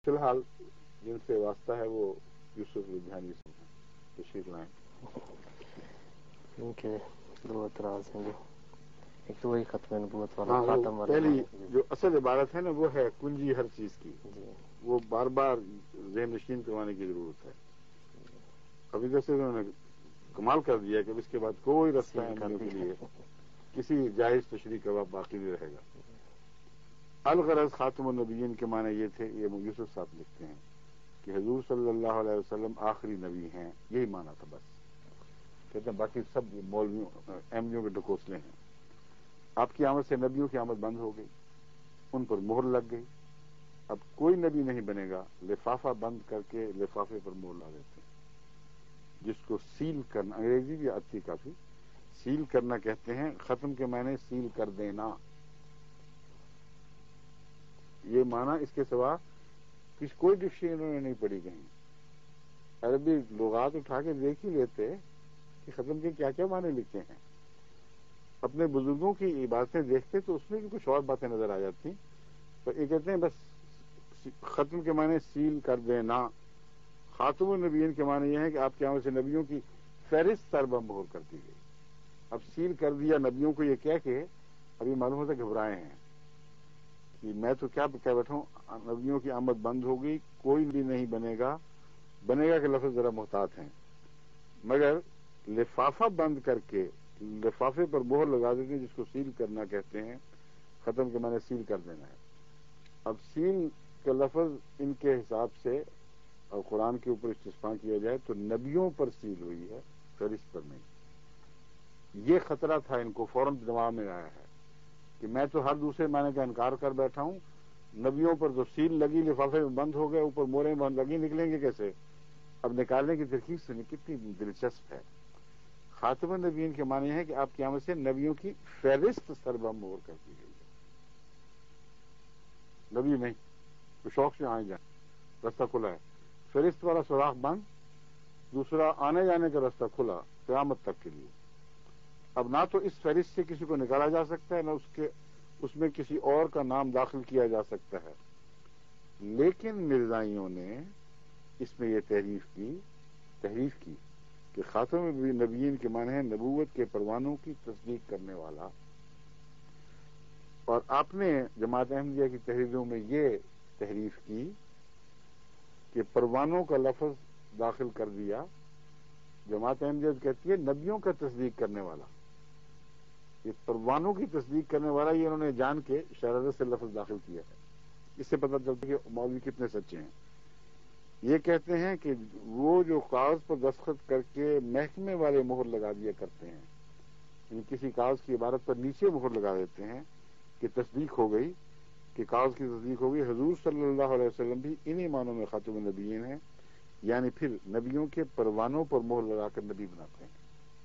فی الحال جن سے واسطہ ہے وہ یوسف لدھیانوی سے ہیں، تشریف لائیں. ان کے دو اعتراض ہیں جو ایک تو وہی ختم نبوت والا ہاں، خاتم والا پہلی جی جو اصل عبارت ہے نا وہ ہے کنجی ہر چیز کی، جی وہ بار بار ذہن نشین کروانے کی ضرورت ہے. ابھی جیسے انہوں نے کمال کر دیا کہ اس کے بعد کوئی رستہ سیل کر احمدیوں کے دیا. لیے کسی جائز تشریح کا باقی نہیں رہے گا. الغرض خاتم النبیین کے معنی یہ تھے، یہ یوسف صاحب لکھتے ہیں کہ حضور صلی اللہ علیہ وسلم آخری نبی ہیں، یہی معنی تھا بس. کہتے ہیں باقی سب مولویوں احمدیوں کے ڈکوسلے ہیں. آپ کی آمد سے نبیوں کی آمد بند ہو گئی، ان پر مہر لگ گئی. اب کوئی نبی نہیں بنے گا، لفافہ بند کر کے لفافے پر مہر لا دیتے ہیں، جس کو سیل کرنا، انگریزی بھی آتی ہے کافی، سیل کرنا کہتے ہیں. ختم کے معنی سیل کر دینا، یہ معنی اس کے سوا کوئی ڈکشنری انہوں نے نہیں پڑھی کہیں. عربی لغات اٹھا کے دیکھ ہی لیتے کہ ختم کے کیا کیا معنی لکھے ہیں. اپنے بزرگوں کی باتیں دیکھتے تو اس میں بھی کچھ اور باتیں نظر آ جاتی. تو یہ کہتے ہیں بس ختم کے معنی سیل کر دینا. خاتم النبیین کے معنی یہ ہے کہ آپ کے آمد سے نبیوں کی فہرست سربم مہر کر دی گئی. اب سیل کر دیا نبیوں کو، یہ کہہ کے ابھی معلوم ہوتا گھبرائے ہیں کہ میں تو کیا کہہ بیٹھا ہوں، نبیوں کی آمد بند ہو گئی، کوئی بھی نہیں بنے گا کہ لفظ ذرا محتاط ہیں، مگر لفافہ بند کر کے لفافے پر مہر لگا دیتے ہیں، جس کو سیل کرنا کہتے ہیں. ختم کے معنی سیل کر دینا ہے. اب سیل کا لفظ ان کے حساب سے اور قرآن کے اوپر استثناء کیا جائے تو نبیوں پر سیل ہوئی ہے، فہرست پر نہیں. یہ خطرہ تھا ان کو، فوراً دماغ میں آیا ہے کہ میں تو ہر دوسرے معنی کا انکار کر بیٹھا ہوں، نبیوں پر تو سیل لگی، لفافے میں بند ہو گئے، اوپر موریں بند لگی، نکلیں گے کیسے؟ اب نکالنے کی ترکیب سنی کتنی دلچسپ ہے. خاتم النبیین کے معنی ہے کہ آپ کی آمد سے نبیوں کی فہرست سربم مہر کر دی گئی ہے. نبی نہیں تو شوق سے آئے جائیں، رستہ کھلا ہے. فہرست والا سوراخ بند، دوسرا آنے جانے کا رستہ کھلا قیامت تک کے لیے. اب نہ تو اس فہرست سے کسی کو نکالا جا سکتا ہے، نہ اس میں کسی اور کا نام داخل کیا جا سکتا ہے. لیکن مرزائیوں نے اس میں یہ تحریف کی کہ خاتم النبیین کے معنی ہے نبوت کے پروانوں کی تصدیق کرنے والا. اور آپ نے جماعت احمدیہ کی تحریروں میں یہ تحریف کی کہ پروانوں کا لفظ داخل کر دیا. جماعت احمدیہ کہتی ہے نبیوں کا تصدیق کرنے والا، یہ پروانوں کی تصدیق کرنے والا، یہ انہوں نے جان کے شرارت سے لفظ داخل کیا ہے. اس سے پتہ چلتا ہے کہ مولوی کتنے سچے ہیں. یہ کہتے ہیں کہ وہ جو کاغذ پر دستخط کر کے محکمے والے مہر لگا دیا کرتے ہیں، یعنی کسی کاغذ کی عبارت پر نیچے مہر لگا دیتے ہیں کہ تصدیق ہو گئی، کہ کاغذ کی تصدیق ہو گئی. حضور صلی اللہ علیہ وسلم بھی انہی معنوں میں خاتم النبیین ہیں، یعنی پھر نبیوں کے پروانوں پر مہر لگا کر نبی بناتے ہیں.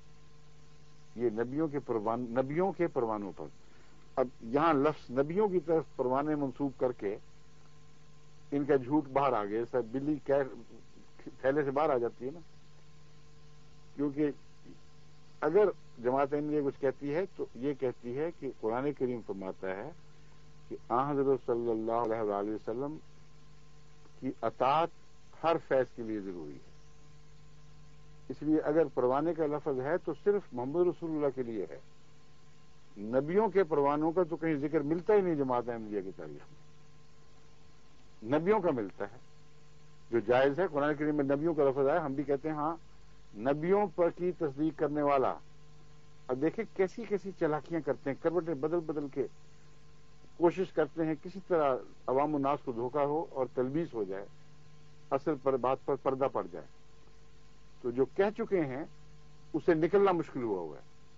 یہ نبیوں کے پروانوں پر. اب یہاں لفظ نبیوں کی طرف پروانے منسوب کر کے ان کا جھوٹ باہر آ گیا. سر بلی تھیلے سے باہر آ جاتی ہے نا، کیونکہ اگر جماعت احمدیہ کچھ کہتی ہے تو یہ کہتی ہے کہ قرآن کریم فرماتا ہے کہ حضرت صلی اللہ علیہ وآلہ وسلم کی اطاعت ہر فیض کے لیے ضروری ہے. اس لیے اگر پروانے کا لفظ ہے تو صرف محمد رسول اللہ کے لیے ہے. نبیوں کے پروانوں کا تو کہیں ذکر ملتا ہی نہیں جماعت احمدیہ کی تاریخ میں. نبیوں کا ملتا ہے جو جائز ہے. قرآن کریم میں نبیوں کا لفظ ہے، ہم بھی کہتے ہیں ہاں نبیوں پر کی تصدیق کرنے والا. اب دیکھیں کیسی کیسی چالاکیاں کرتے ہیں، کروٹیں بدل بدل کے کوشش کرتے ہیں کسی طرح عوام الناس کو دھوکہ ہو اور تلبیس ہو جائے، اصل پر بات پر پردہ پڑ جائے. تو جو کہہ چکے ہیں اسے نکلنا مشکل ہوا ہے.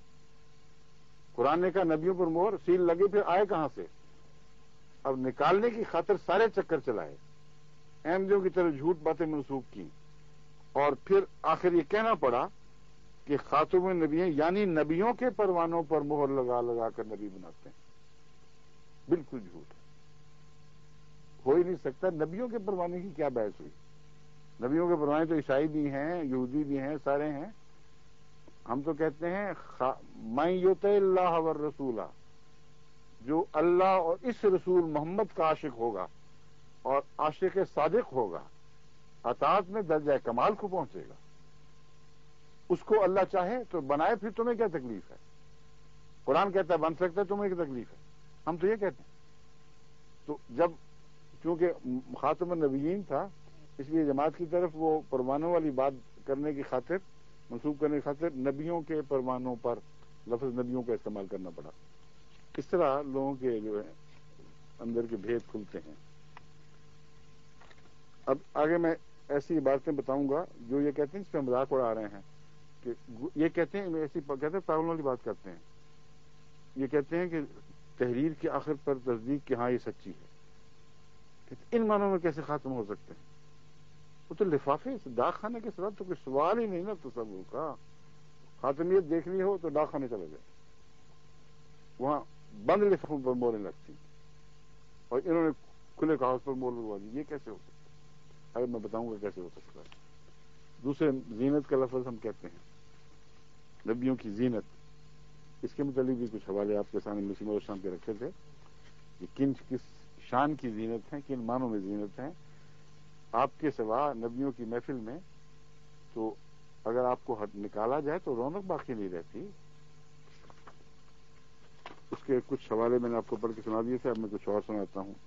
قرآن نے کہا نبیوں پر مہر سیل لگی، پھر آئے کہاں سے؟ اب نکالنے کی خاطر سارے چکر چلائے، احمدیوں کی طرف جھوٹ باتیں منسوخ کی، اور پھر آخر یہ کہنا پڑا کہ خاتم النبی ہیں، یعنی نبیوں کے پروانوں پر مہر لگا لگا کر نبی بناتے ہیں. بالکل جھوٹ ہے، ہو ہی نہیں سکتا. نبیوں کے پروانے کی کیا بحث ہوئی؟ نبیوں کے پروانے تو عیسائی بھی ہیں، یہودی بھی ہیں، سارے ہیں. ہم تو کہتے ہیں من یطع اللہ والرسول، جو اللہ اور اس رسول محمد کا عاشق ہوگا اور عاشق صادق ہوگا اطاعت میں درجہ کمال کو پہنچے گا. اس کو اللہ چاہے تو بنائے، پھر تمہیں کیا تکلیف ہے؟ قرآن کہتا ہے بن سکتا ہے، تمہیں کیا تکلیف ہے؟ ہم تو یہ کہتے ہیں. تو جب چونکہ خاتم النبیین تھا، اس لیے جماعت کی طرف وہ پروانوں والی بات کرنے کی خاطر، منسوخ کرنے کی خاطر نبیوں کے پروانوں پر لفظ نبیوں کا استعمال کرنا پڑا. اس طرح لوگوں کے جو ہے اندر کے بھید کھلتے ہیں. اب آگے میں ایسی باتیں بتاؤں گا جو یہ کہتے ہیں اس پہ مذاق اڑا رہے ہیں کہ یہ کہتے ہیں ایسی کہتے ہیں پاگلوں والی بات کرتے ہیں. یہ کہتے ہیں کہ تحریر کے آخر پر تصدیق کہ ہاں یہ سچی ہے. ان معنوں میں کیسے خاتم ہو سکتے ہیں؟ وہ تو لفافے ڈاک خانے کے ساتھ تو کوئی سوال ہی نہیں نا تصور کا. خاتمیت دیکھنی ہو تو ڈاک خانے چلے جائے، وہاں بند لفافوں پر موریں لگتی اور انہوں نے کھلے کاغذ پر مور لگوا دی. یہ کیسے ہو سکتا ہے؟ اگر میں بتاؤں گا کیسے ہو سکتا ہے. دوسرے زینت کا لفظ ہم کہتے ہیں، نبیوں کی زینت. اس کے متعلق بھی کچھ حوالے آپ کے سامنے مسلم اور شام کے رکھے تھے کہ کس شان کی زینت ہیں، کن معنوں میں زینت ہیں. آپ کے سوا نبیوں کی محفل میں تو اگر آپ کو نکالا جائے تو رونق باقی نہیں رہتی. اس کے کچھ حوالے میں نے آپ کو پڑھ کے سنا دیے تھے، اب میں کچھ اور سناتا ہوں.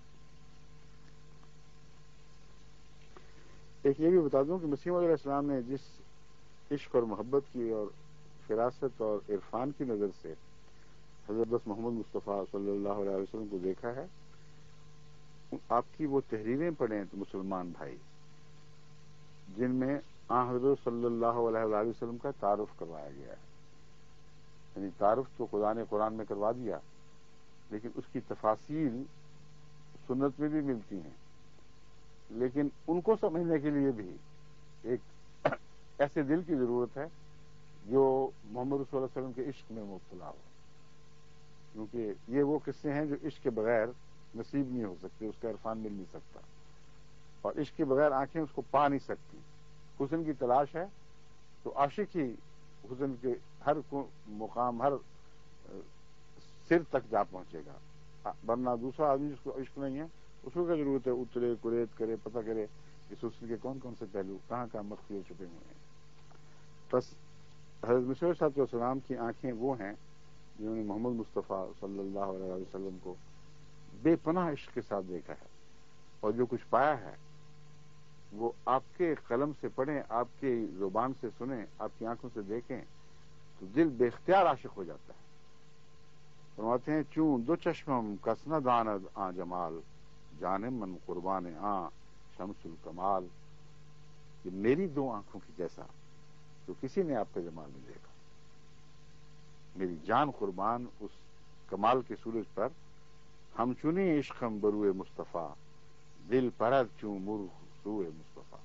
ایک یہ بھی بتا دوں کہ مسیح علیہ السلام نے جس عشق اور محبت کی اور فراست اور عرفان کی نظر سے حضرت محمد مصطفیٰ صلی اللہ علیہ وسلم کو دیکھا ہے، آپ کی وہ تحریریں پڑھیں تو مسلمان بھائی جن میں حضرت صلی اللہ علیہ وسلم کا تعارف کروایا گیا ہے. یعنی تعارف تو خدا نے قرآن میں کروا دیا، لیکن اس کی تفاصیل سنت میں بھی ملتی ہیں. لیکن ان کو سمجھنے کے لیے بھی ایک ایسے دل کی ضرورت ہے جو محمد رسول اللہ علیہ وسلم کے عشق میں مبتلا ہو، کیونکہ یہ وہ قصے ہیں جو عشق کے بغیر نصیب نہیں ہو سکتے، اس کا عرفان مل نہیں سکتا، اور عشق کے بغیر آنکھیں اس کو پا نہیں سکتی. حسن کی تلاش ہے تو عاشق ہی حسن کے ہر مقام، ہر سر تک جا پہنچے گا، ورنہ دوسرا آدمی جس کو عشق نہیں ہے اس کو کیا ضرورت ہے اترے قریت کرے، پتہ کرے اس حسن کے کون کون سے پہلو کہاں کہاں مخفی ہو چکے ہوئے ہیں. بس حضرت مسیح صلی اللہ علیہ وسلم کی آنکھیں وہ ہیں جنہوں نے محمد مصطفیٰ صلی اللہ علیہ وسلم کو بے پناہ عشق کے ساتھ دیکھا ہے، اور جو کچھ پایا ہے وہ آپ کے قلم سے پڑھیں، آپ کی زبان سے سنیں، آپ کی آنکھوں سے دیکھیں تو دل بے اختیار عاشق ہو جاتا ہے. فرماتے ہیں چون دو چشمم کس نہ داند آ جمال، جانم من قربان شمس الکمال. کہ میری دو آنکھوں کی جیسا تو کسی نے آپ کا جمال نہیں دیکھا. میری جان قربان اس کمال کے سورج پر، ہم چنی عشق ہم بروئے مصطفیٰ، دل پرد چوں مرغ سوئے مصطفیٰ.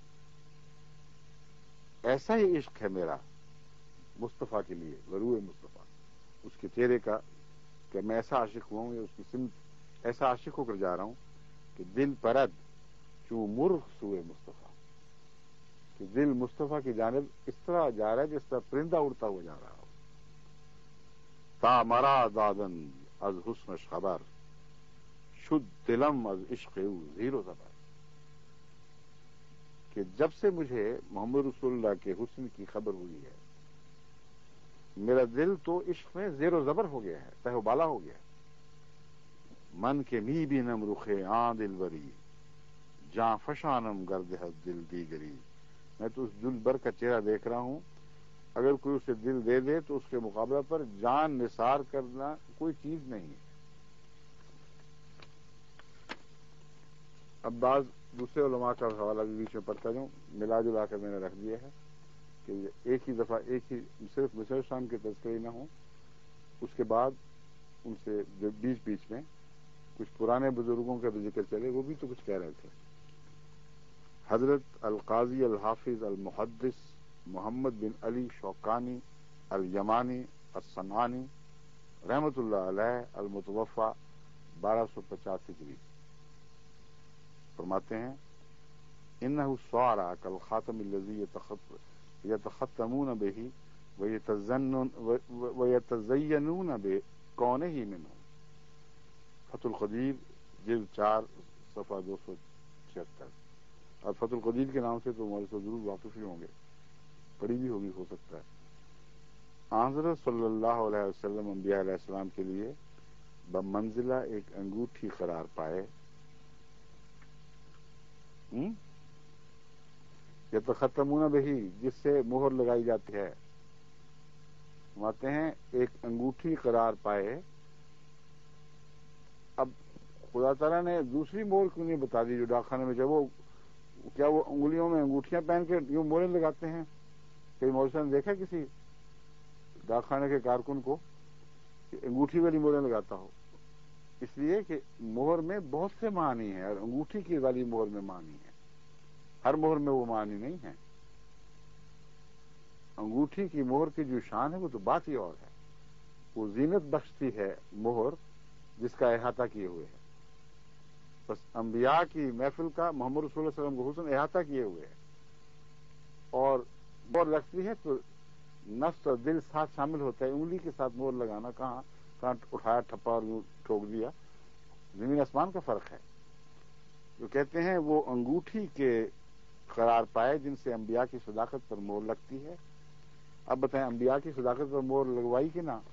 ایسا ہی عشق ہے میرا مصطفیٰ کے لیے، بروئے مصطفیٰ، اس کے چہرے کا، کہ میں ایسا عاشق ہوا ہوں یا اس کی سمت ایسا عاشق ہو کر جا رہا ہوں کہ دل پرد چوں مرغ سوئے مصطفیٰ، کہ دل مصطفیٰ کی جانب اس طرح جا رہا ہے جس طرح پرندہ اڑتا ہوا جا رہا ہو. تا مرا دادن از حسنش خبر، شد دلم از عشق او زیر و زبر. کہ جب سے مجھے محمد رسول اللہ کے حسن کی خبر ہوئی ہے، میرا دل تو عشق میں زیر و زبر ہو گیا ہے، تہ و بالا ہو گیا ہے. من کے می بینم رخے آن دل بری، جاں فشانم گرد دل دیگری. میں تو اس دل بر کا چہرہ دیکھ رہا ہوں، اگر کوئی اسے دل دے دے تو اس کے مقابلہ پر جان نثار کرنا کوئی چیز نہیں ہے. اب بعض دوسرے علماء کا حوالہ بھی بیچ میں پڑھتا جاؤں، ملا جلا کر میں نے رکھ دیا ہے کہ ایک ہی دفعہ ایک ہی صرف مسیح شام کے تذکرے نہ ہوں، اس کے بعد ان سے جو بیچ بیچ میں کچھ پرانے بزرگوں کا بھی ذکر چلے، وہ بھی تو کچھ کہہ رہے تھے. حضرت القاضی الحافظ المحدث محمد بن علی شوقانی الیمانی الصنعانی رحمۃ اللہ علیہ المتوفى 1250 ہجری فرماتے ہیں انہ صار کالخاتم الذی یتختمون به ویتزینون بکونہ منہ. فتح القدیر جلد 4 صفحہ 276. اور فتح القدیر کے نام سے تو ہمارے ساتھ ضرور واقف ہی ہوں گے، پڑھی بھی ہوگی ہو سکتا ہے. حضرت صلی اللہ علیہ وسلم انبیاء علیہ السلام کے لیے بمنزلہ ایک انگوٹھی قرار پائے. یتختمون بہی، جس سے مہر لگائی جاتی ہے. فرماتے ہیں ایک انگوٹھی قرار پائے. اب خدا تعالیٰ نے دوسری مہر کیوں نہیں بتا دی جو ڈاکخانے میں؟ جب وہ کیا وہ انگلیوں میں انگوٹھیاں پہن کے یوں مہریں لگاتے ہیں؟ کئی مولوی نے دیکھا کسی ڈاکخانے کے کارکن کو کہ انگوٹھی والی مہریں لگاتا ہو؟ اس لیے کہ مہر میں بہت سے معنی ہیں اور انگوٹھی کی والی مہر میں معنی ہے، ہر مہر میں وہ معنی نہیں ہے. انگوٹھی کی مہر کی جو شان ہے وہ تو بات ہی اور ہے. وہ زینت بخشتی ہے مہر جس کا احاطہ کیے ہوئے ہے. بس انبیاء کی محفل کا محمد رسول اللہ علیہ وسلم کو حسن احاطہ کیے ہوئے ہے، اور مہر لگتی ہے تو نفس اور دل ساتھ شامل ہوتا ہے. انگلی کے ساتھ مہر لگانا کہاں اٹھایا ٹھپا اور ٹھوک دیا، زمین آسمان کا فرق ہے. جو کہتے ہیں وہ انگوٹھی کے قرار پائے جن سے انبیاء کی صداقت پر مہر لگتی ہے. اب بتائیں انبیاء کی صداقت پر مہر لگوائی کہ نہ؟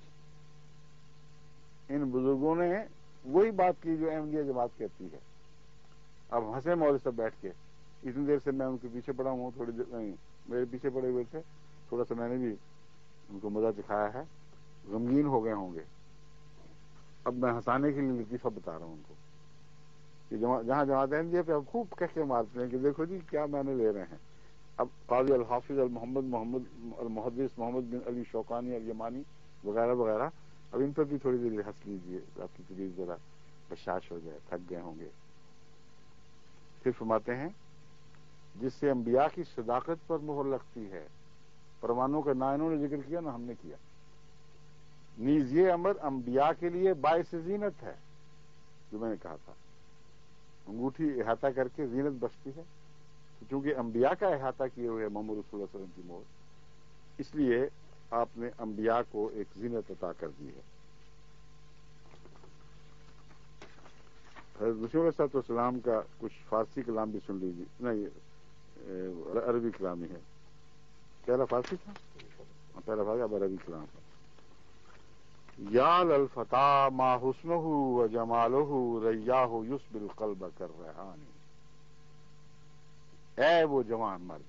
ان بزرگوں نے وہی بات کی جو احمدیہ جماعت کہتی ہے. اب ہنسے مولوی صاحب بیٹھ کے، اتنی دیر سے میں ان کے پیچھے پڑا ہوں، تھوڑی دیر میرے پیچھے پڑے ہوئے تھے، تھوڑا سا میں نے بھی ان کو مزہ دکھایا ہے، غمگین ہو گئے ہوں گے. اب میں ہنسانے کے لیے لطیفہ بتا رہا ہوں ان کو کہ جہاں جماعت احمدیہ پہ اب خوب کہہ مارتے ہیں کہ دیکھو جی کیا میں نے لے رہے ہیں. اب قاضی الحافظ محمد المحدث محمد بن علی شوقانی الیمانی وغیرہ وغیرہ، اب ان پر بھی تھوڑی دیر ہنس لیجیے، آپ کی طبیعت ذرا بشاش ہو جائے، تھک گئے ہوں گے. پھر فرماتے ہیں جس سے انبیاء کی صداقت پر مہر لگتی ہے. پروانوں کا نہ انہوں نے ذکر کیا نہ ہم نے کیا. نیز یہ امر انبیاء کے لیے باعث زینت ہے، جو میں نے کہا تھا انگوٹھی احاطہ کر کے زینت بچتی ہے. چونکہ انبیاء کا احاطہ کیے ہوئے محمد رسول اللہ صلی اللہ علیہ وسلم کی مہر، اس لیے آپ نے انبیاء کو ایک زینت عطا کر دی ہے. حضرت مسیح علیہ الصلوۃ والسلام کا کچھ فارسی کلام بھی سن لیجیے. نہیں، عربی کلام ہی ہے. پہلا فارسی تھا، پہلا فارسی، اب عربی کلام ہے. یا للفتا ما حسنہ و جمالہ ریاہ یسبی القلب کالریحان. اے وہ جوان مرد،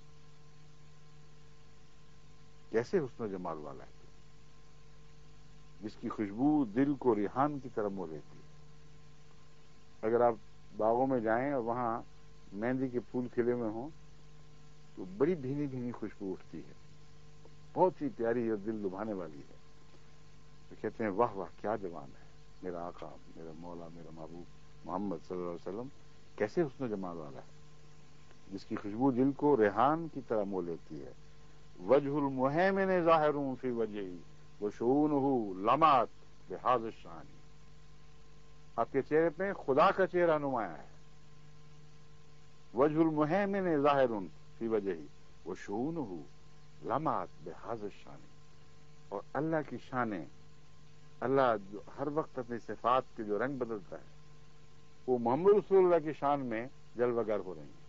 کیسے حسن و جمال والا ہے، جس کی خوشبو دل کو ریحان کی طرح مو لیتی ہے. اگر آپ باغوں میں جائیں اور وہاں مہندی کے پھول کھلے ہوئے ہوں تو بڑی بھینی بھینی خوشبو اٹھتی ہے، بہت ہی پیاری اور دل لبھانے والی ہے. تو کہتے ہیں واہ واہ کیا جوان ہے میرا آقا، میرا مولا، میرا محبوب محمد صلی اللہ علیہ وسلم، کیسے حسن و جمال والا ہے، جس کی خوشبو دل کو ریحان کی طرح مو لیتی ہے. وجہ المہیمن ظاہر فی وجہہ وشؤونہ لمعت بہذا الشان. آپ کے چہرے پہ خدا کا چہرہ نمایاں ہے. وجہ المہیمن ظاہر فی وجہہ وشؤونہ لمعت بہذا الشان. اور اللہ کی شانیں، اللہ جو ہر وقت اپنی صفات کے جو رنگ بدلتا ہے، وہ محمد رسول اللہ کی شان میں جلوہ گر ہو رہی ہیں.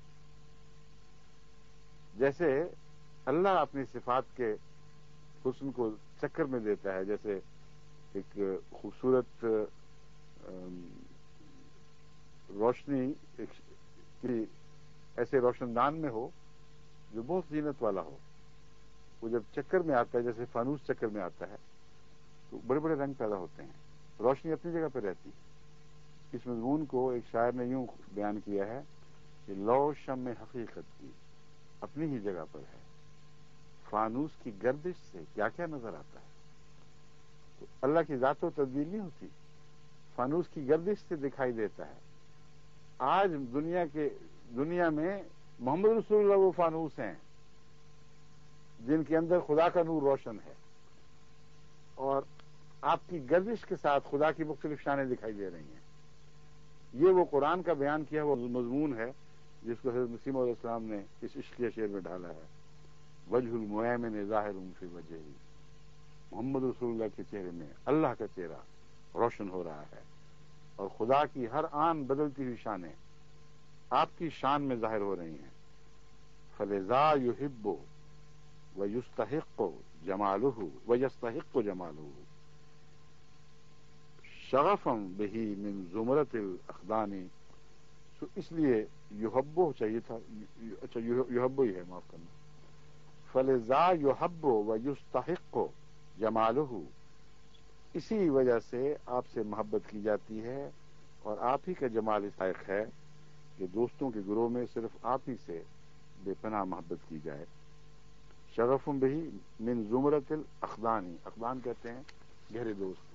جیسے اللہ اپنی صفات کے حسن کو چکر میں دیتا ہے، جیسے ایک خوبصورت روشنی ایسے روشن دان میں ہو جو بہت زینت والا ہو، وہ جب چکر میں آتا ہے، جیسے فانوس چکر میں آتا ہے، تو بڑے بڑے رنگ پیدا ہوتے ہیں، روشنی اپنی جگہ پہ رہتی ہے. اس مضمون کو ایک شاعر نے یوں بیان کیا ہے کہ لو شمع حقیقت کی اپنی ہی جگہ پر ہے، فانوس کی گردش سے کیا کیا نظر آتا ہے. تو اللہ کی ذات و تبدیل نہیں ہوتی، فانوس کی گردش سے دکھائی دیتا ہے. آج دنیا میں محمد رسول اللہ وہ فانوس ہیں جن کے اندر خدا کا نور روشن ہے، اور آپ کی گردش کے ساتھ خدا کی مختلف شانیں دکھائی دے رہی ہیں. یہ وہ قرآن کا بیان کیا وہ مضمون ہے جس کو حضرت مسیح علیہ السلام نے اس عشقیہ شعر میں ڈالا ہے. وجہ المہیمن ظاہر فی وجہہ، محمد رسول اللہ کے چہرے میں اللہ کا چہرہ روشن ہو رہا ہے. اور خدا کی ہر آن بدلتی ہوئی شانیں آپ کی شان میں ظاہر ہو رہی ہیں. فلذا یحب و یستحق جمالہ و یستحق جمالہ شغفم بہی من زمرت الاخدان. تو اس لیے یحبو چاہیے تھا، اچھا یحبو ہی ہے، معاف کرنا. فلذا یحب و یستحق جمالہ، اسی وجہ سے آپ سے محبت کی جاتی ہے اور آپ ہی کا جمال لائق ہے کہ دوستوں کے گروہ میں صرف آپ ہی سے بے پناہ محبت کی جائے. شغف بہی من زمرت الاخدان، اخدان کہتے ہیں گہرے دوست.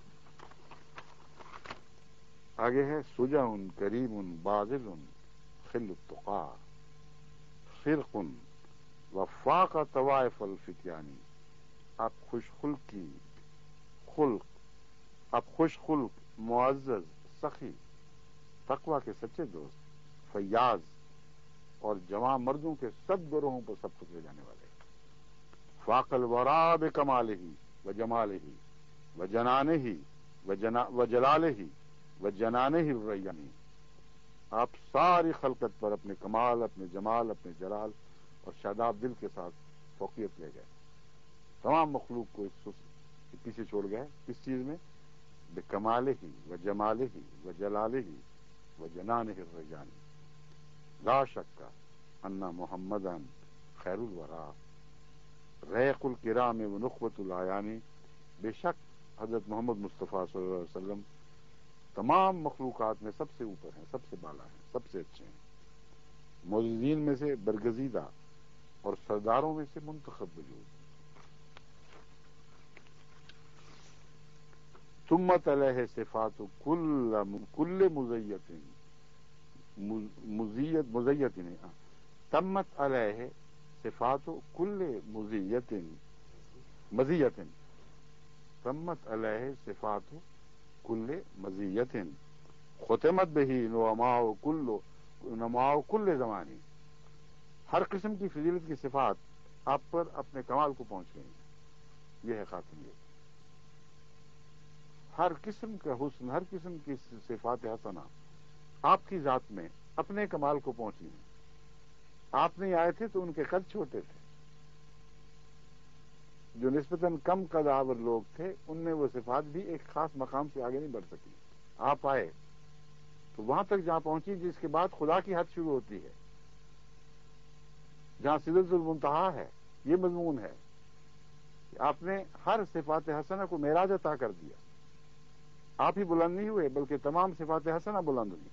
آگے ہے سجع کریم باذل خل التقا خرق وفاق طوائف الفتیانی. آپ خوش خلق معزز سخی تقوی کے سچے دوست، فیاض اور جواں مردوں کے سب گروہوں پر سبقت لے جانے والے. فاق الورا بکمالہ و جمالہ و جنانہ و جلالہ و جنانہ الریانی. آپ ساری خلقت پر اپنے کمال، اپنے جمال، اپنے جلال اور شاداب دل کے ساتھ فوقیت لے گئے. تمام مخلوق کو اس پیچھے چھوڑ گئے. کس چیز میں؟ بکمالہ و جمالہ و جلالہ و جنانہ الریانی. لا شک ان محمدً خیر الورا ریق الکرام و نخبۃ الاعیان. بے شک حضرت محمد مصطفیٰ صلی اللہ علیہ وسلم تمام مخلوقات میں سب سے اوپر ہیں، سب سے بالا ہیں، سب سے اچھے ہیں. معززین میں سے برگزیدہ اور سرداروں میں سے منتخب وجود. تمت علیہ صفات کل مزیت تمت علیہ صفات کل مزیت تمت علیہ صفات کل مزیت ختمت بہی نماء کل زمانی. ہر قسم کی فضیلت کی صفات آپ پر اپنے کمال کو پہنچ گئی ہیں. یہ ہے خاتمیت. ہر قسم کا حسن، ہر قسم کی صفات حسنہ آپ کی ذات میں اپنے کمال کو پہنچی ہیں. آپ نہیں آئے تھے تو ان کے قد چھوٹے تھے. جو نسبتاً کم قد آور لوگ تھے ان میں وہ صفات بھی ایک خاص مقام سے آگے نہیں بڑھ سکی. آپ آئے تو وہاں تک جہاں پہنچی جس کے بعد خدا کی حد شروع ہوتی ہے، جہاں سدرۃ المنتہا ہے. یہ مضمون ہے کہ آپ نے ہر صفات حسنہ کو معراج عطا کر دیا. آپ ہی بلند نہیں ہوئے بلکہ تمام صفات حسنہ بلند ہوئی.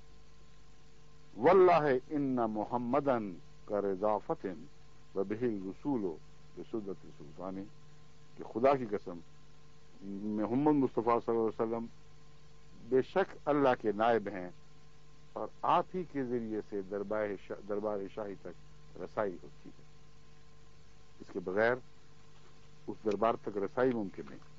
واللہ ان محمدن کرضافت و بہ الرسول بسدت سلطانی. کہ خدا کی قسم محمد مصطفیٰ صلی اللہ علیہ وسلم بے شک اللہ کے نائب ہیں اور آپ ہی کے ذریعے سے دربار شاہی تک رسائی ہوتی ہے. اس کے بغیر اس دربار تک رسائی ممکن نہیں.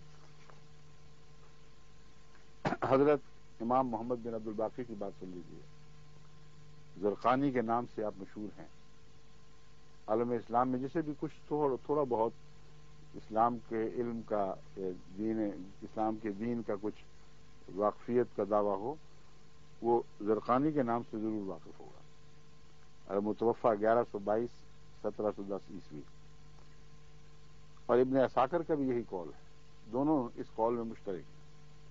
حضرت امام محمد بن عبد الباقی کی بات سن لیجیے. زرقانی کے نام سے آپ مشہور ہیں. عالم اسلام میں جسے بھی کچھ تھوڑا بہت اسلام کے علم کا، اسلام کے دین کا کچھ واقفیت کا دعویٰ ہو، وہ زرقانی کے نام سے ضرور واقف ہوگا. متوفہ 1122 1710 عیسوی. اور ابن عساکر کا بھی یہی قول ہے. دونوں اس قول میں مشترک ہیں.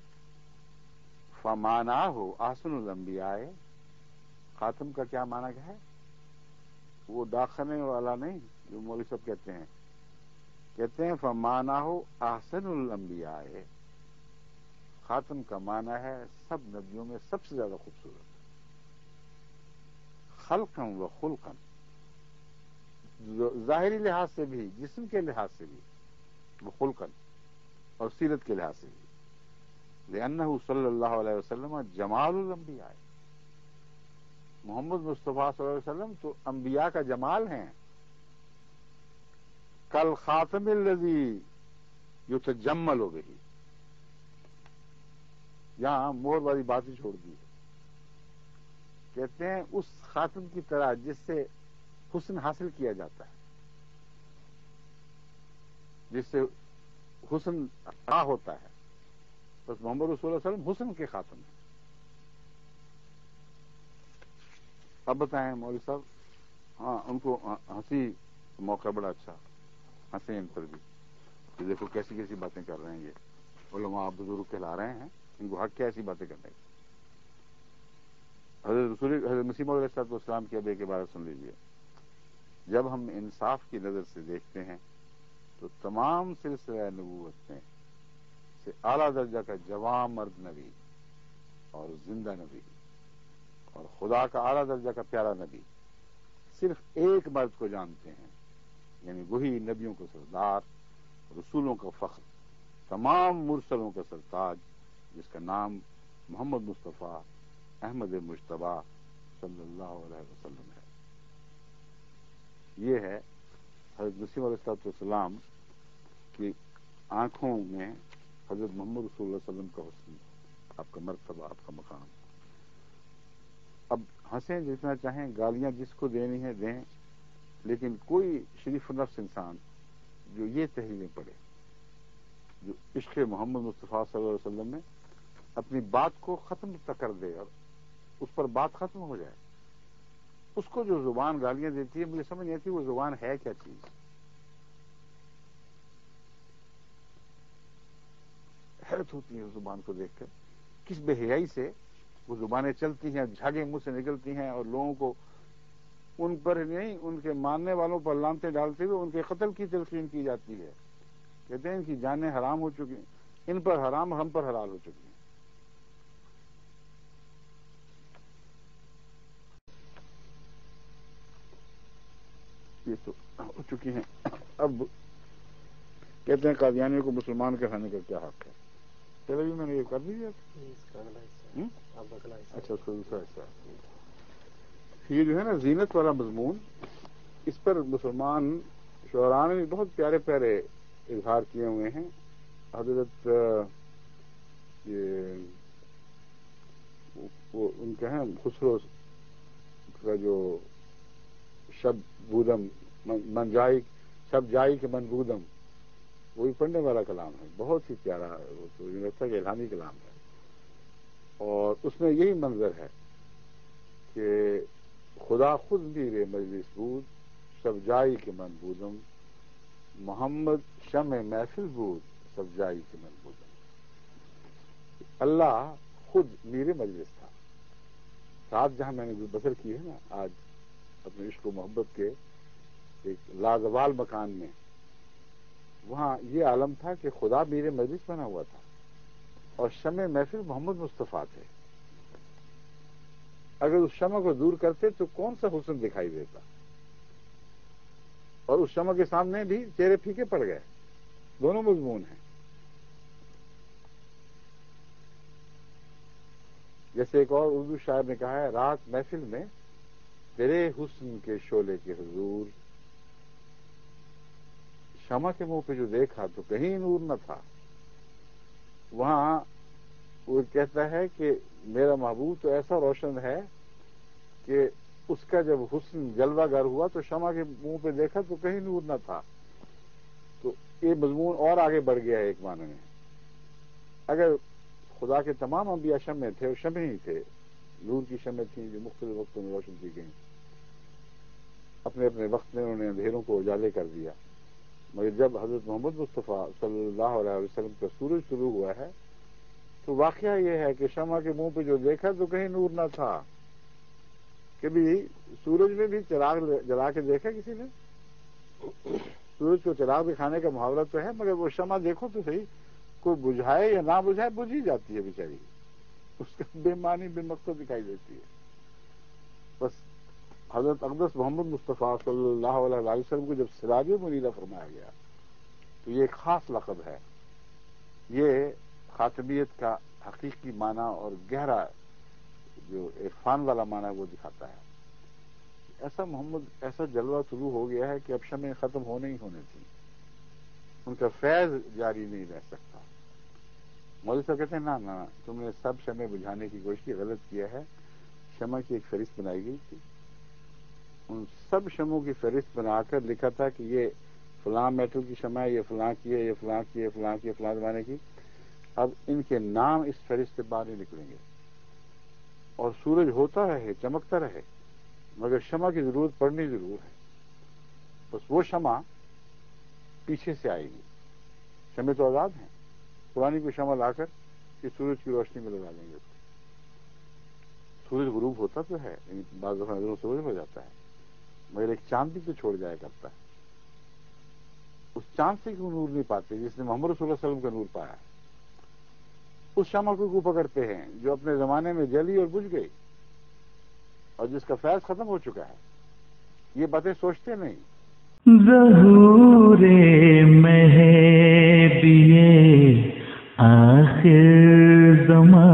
فمانہ احسن الانبیاء، خاتم کا کیا معنی ہے؟ وہ داخلے والا نہیں جو مولوی صاحب کہتے ہیں فمانہ احسن الانبیاء. خاتم کا معنی ہے سب نبیوں میں سب سے زیادہ خوبصورت. خلقا و خلقا، ظاہری لحاظ سے بھی، جسم کے لحاظ سے بھی، وہ خلقا اور سیرت کے لحاظ سے بھی. لأنہ صلی اللہ علیہ وسلم جمال الانبیاء. محمد مصطفیٰ صلی اللہ علیہ وسلم تو انبیاء کا جمال ہیں. کل خاتم الذی یتجمل بہ. یہاں مور والی بات ہی چھوڑ دی. کہتے ہیں اس خاتم کی طرح جس سے حسن حاصل کیا جاتا ہے، جس سے حسن ہوتا ہے، بس محمد رسول اللہ علیہ وسلم حسن کے خاتم ہیں. اب بتائیں مولوی صاحب، ہاں ان کو ہنسی موقع بڑا اچھا، ہنسیں ان پر بھی کہ دیکھو کیسی کیسی باتیں کر رہے ہیں یہ علماء بزرگ کہلا رہے ہیں، ان کو حق کیا ایسی باتیں کرنے کی۔ حضرت مسیح علیہ السلام کی اب ایک عبارت سن لیجیے، جب ہم انصاف کی نظر سے دیکھتے ہیں تو تمام سلسلہ نبوت میں سے اعلیٰ درجہ کا جوان مرد نبی اور زندہ نبی اور خدا کا اعلیٰ درجہ کا پیارا نبی صرف ایک مرد کو جانتے ہیں، یعنی وہی نبیوں کا سردار، رسولوں کا فخر، تمام مرسلوں کا سرتاج، جس کا نام محمد مصطفیٰ احمد مجتبیٰ صلی اللہ علیہ وسلم ہے۔ یہ ہے حضرت مسیح علیہ السلام کی آنکھوں میں حضرت محمد رسول اللہ علیہ وسلم کا حسن، آپ کا مرتبہ، آپ کا مقام۔ اب ہنسیں جتنا چاہیں، گالیاں جس کو دینی ہے دیں، لیکن کوئی شریف النفس انسان جو یہ تحریریں پڑھے، جو عشق محمد مصطفیٰ صلی اللہ علیہ وسلم میں اپنی بات کو ختم تک کر دے اور اس پر بات ختم ہو جائے، اس کو جو زبان گالیاں دیتی ہے، مجھے سمجھ نہیں آتی وہ زبان ہے کیا چیز۔ حیرت ہوتی ہے اس زبان کو دیکھ کر، کس بے حیائی سے وہ زبانیں چلتی ہیں، جھاگیں منہ سے نکلتی ہیں، اور لوگوں کو ان پر نہیں، ان کے ماننے والوں پر لانتیں ڈالتے ہوئے ان کے قتل کی تلقین کی جاتی ہے۔ کہتے ہیں ان کی جانیں حرام ہو چکی ہیں، ان پر حرام، ہم پر حلال ہو چکی ہیں۔ یہ تو ہو چکی ہیں۔ اب کہتے ہیں قادیانیوں کو مسلمان کہلانے کا کیا حق ہے؟ چلو بھی میں نے یہ کر دیا۔ اچھا اس کا دوسرا حصہ، یہ جو ہے نا زینت والا مضمون، اس پر مسلمان شعراء نے بہت پیارے پیارے اظہار کیے ہوئے ہیں۔ حضرت یہ وہ ان کے ہیں خسرو کا جو شب بودم من جائی، شب جائی کے من بودم، وہی پڑھنے والا کلام ہے، بہت ہی پیارا، وہ تو یونیورسٹی کا الہامی کلام ہے، اور اس میں یہی منظر ہے کہ خدا خود میرے مجلس بود، شب جائی کے من بودم، محمد شمع محفل بود، سب جائی کے من بودم۔ اللہ خود میرے مجلس تھا، رات جہاں میں نے بسر کی ہے نا آج اپنے عشق و محبت کے ایک لازوال مکان میں، وہاں یہ عالم تھا کہ خدا میرے مجلس بنا ہوا تھا اور شمع محفل محمد مصطفیٰ تھے۔ اگر اس شمع کو دور کرتے تو کون سا حسن دکھائی دیتا، اور اس شمع کے سامنے بھی چہرے پھیکے پڑ گئے۔ دونوں مضمون ہیں۔ جیسے ایک اور اردو شاعر نے کہا ہے، رات محفل میں تیرے حسن کے شعلے کے حضور، شمع کے منہ پہ جو دیکھا تو کہیں نور نہ تھا۔ وہاں وہ کہتا ہے کہ میرا محبوب تو ایسا روشن ہے کہ اس کا جب حسن جلوہ گر ہوا تو شمع کے منہ پہ دیکھا تو کہیں نور نہ تھا۔ تو یہ مضمون اور آگے بڑھ گیا ہے ایک معنی میں۔ اگر خدا کے تمام انبیاء شمع تھے اور شمع ہی تھے، نور کی شمع تھیں جو مختلف وقتوں میں روشن کی گئیں، اپنے اپنے وقت میں انہوں نے اندھیروں کو اجالے کر دیا، مگر جب حضرت محمد مصطفیٰ صلی اللہ علیہ وسلم کا سورج شروع ہوا ہے تو واقعہ یہ ہے کہ شمع کے منہ پہ جو دیکھا تو کہیں نور نہ تھا۔ کبھی سورج میں بھی چراغ جلا کے دیکھا کسی نے؟ سورج کو چراغ دکھانے کا محاورہ تو ہے، مگر وہ شمع دیکھو تو صحیح، کوئی بجھائے یا نہ بجھائے بجھ ہی جاتی ہے بیچاری، اس کا بے معنی بے مقصد دکھائی دیتی ہے۔ بس حضرت اقدس محمد مصطفیٰ صلی اللہ علیہ وسلم کو جب سراج منیرہ فرمایا گیا تو یہ ایک خاص لقب ہے، یہ خاتمیت کا حقیقی معنی اور گہرا جو عرفان والا معنی ہے وہ دکھاتا ہے۔ ایسا محمد، ایسا جلوہ طلوع ہو گیا ہے کہ اب شمع ختم ہونے ہی ہونے تھی، ان کا فیض جاری نہیں رہ سکتا۔ مولوی صاحب کہتے ہیں نا تم نے سب شمع بجھانے کی کوشش کی، غلط کیا ہے۔ شمع کی ایک فہرست بنائی گئی تھی، ان سب شمعوں کی فہرست بنا کر لکھا تھا کہ یہ فلاں میٹل کی شمع ہے، یہ فلاں کی ہے، یہ فلاں کی ہے، فلاں کی ہے، فلاں زمانے کی۔ اب ان کے نام اس فہرست سے باہر نہیں نکلیں گے، اور سورج ہوتا رہے، چمکتا رہے، مگر شمع کی ضرورت پڑنی ضرور ہے. بس وہ شمع پیچھے سے آئے گی. شمع تو آزاد ہیں. پرانی کوئی شمع لا کر کہ سورج کی روشنی میں لگا دیں گے. سورج غروب ہوتا تو ہے لیکن بعض دفعہ نظروں سے اوجھل ہو جاتا ہے، مگر ایک چاند بھی تو چھوڑ جایا کرتا ہے. اس چاند سے کیوں نور نہیں پاتے جس نے محمد رسول اللہ علیہ وسلم کا نور پایا ہے؟ اس شمع کو پکڑتے ہیں جو اپنے زمانے میں جلی اور بجھ گئی اور جس کا فیض ختم ہو چکا ہے. یہ باتیں سوچتے نہیں. ظہور مہدی آخر زمان